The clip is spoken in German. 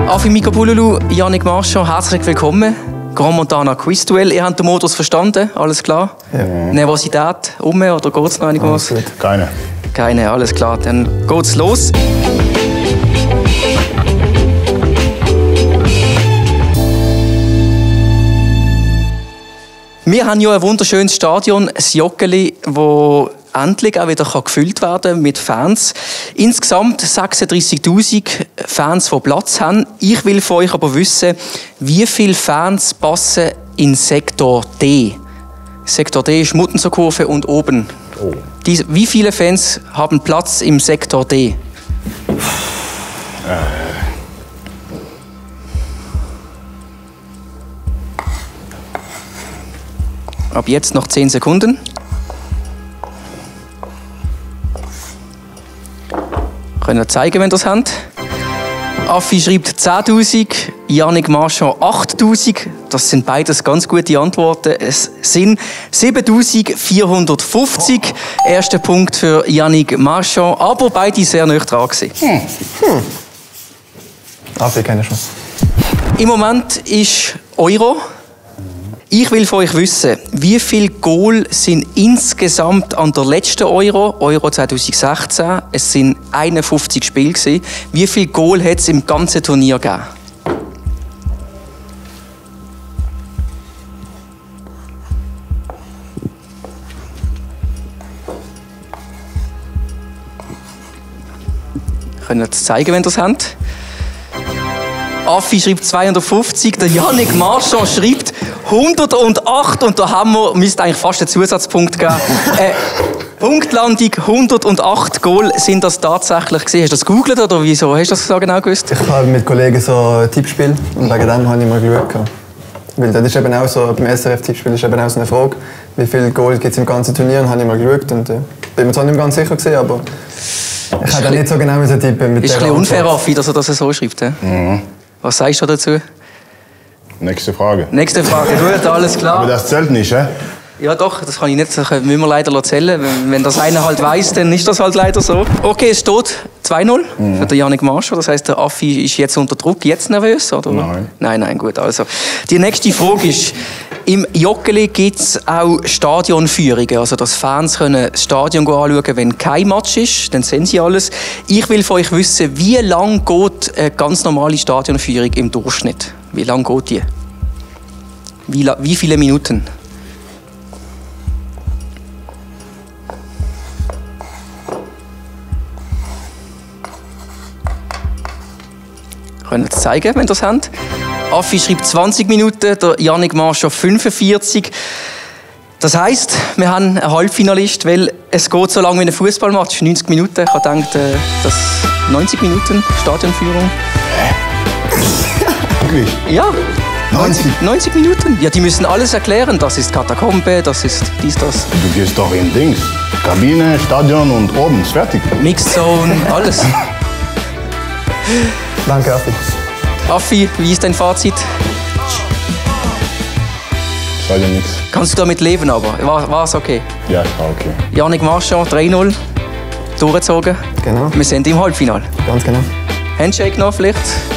Afi Mikabululu, Yannick Marchand, herzlich willkommen. Grand Montana Quiz Duell. Ihr habt den Modus verstanden, alles klar? Ja. Nervosität oder geht es noch einigermaßen? Keine. Keine, alles klar. Dann geht's los. Wir haben ja ein wunderschönes Stadion, das Joggeli, das endlich auch wieder gefüllt werden kann mit Fans. Insgesamt 36'000 Fans, die Platz haben. Ich will von euch aber wissen, wie viele Fans passen in Sektor D? Sektor D ist Muttenser-Kurve und oben. Oh. Wie viele Fans haben Platz im Sektor D? Ab jetzt noch 10 Sekunden. Könnt ihr zeigen, wenn ihr es habt. Afi schreibt 10'000, Yannick Marchand 8'000. Das sind beides ganz gute Antworten. Es sind 7'450. Erster Punkt für Yannick Marchand, aber beide sehr nah dran gewesen. Afi, keine Chance. Im Moment ist Euro. Ich will von euch wissen, wie viele Goal sind insgesamt an der letzten Euro 2016, es sind 51 Spiele gewesen. Wie viele Goal hat es im ganzen Turnier gegeben? Könnt ihr es zeigen, wenn ihr es habt? Afi schreibt 250, der Yannick Marchand schreibt 108 und der Hammer müsste eigentlich fast einen Zusatzpunkt geben. Punktlandung 108 Goal sind das tatsächlich gewesen. Hast du das gegoogelt oder wieso? Hast du das so genau gewusst? Ich habe mit Kollegen so ein Tippspiel und wegen dem habe ich mal geschaut. Weil das ist eben auch so, beim SRF-Tippspiel ist eben auch so eine Frage, wie viele Goal gibt es im ganzen Turnier, und habe ich mal geschaut und bin mir zwar nicht mehr ganz sicher gewesen, aber ich habe nicht so genau tippen mit ist ein bisschen unfair, Afi, dass er das so schreibt. Mhm. Was sagst du dazu? Nächste Frage. Nächste Frage, gut, alles klar. Aber das zählt nicht, hä? Ja doch, das kann ich nicht, das müssen wir leider erzählen. Wenn das einer halt weiss, dann ist das halt leider so. Okay, es steht 2-0 für den Yannick Marchand. Das heisst, der Afi ist jetzt unter Druck, jetzt nervös, oder? Nein. Nein, gut. Also, die nächste Frage ist, im Joggeli gibt es auch Stadionführungen. Also, dass Fans können das Stadion anschauen, wenn kein Match ist, dann sehen sie alles. Ich will von euch wissen, wie lang geht eine ganz normale Stadionführung im Durchschnitt? Wie lang geht die? Wie viele Minuten? Könnt ihr es zeigen, wenn ihr es habt? Afi schreibt 20 Minuten, der Yannick Marchand 45. Das heisst, wir haben einen Halbfinalist, weil es geht so lange wie ein Fußballmatch, 90 Minuten. Ich habe gedacht, das 90 Minuten Stadionführung. Wirklich? Ja. 90 Minuten. Ja, die müssen alles erklären. Das ist Katakombe, das ist dies, das. Du gehst doch in Dings. Kabine, Stadion und oben ist fertig. Mixed Zone, alles. Danke, Afi. Afi, wie ist dein Fazit? Sag dir nichts. Kannst du damit leben, aber? War es okay? Ja, war okay. Yannick Marchand, 3-0. Durchgezogen. Genau. Wir sind im Halbfinale. Ganz genau. Handshake noch vielleicht?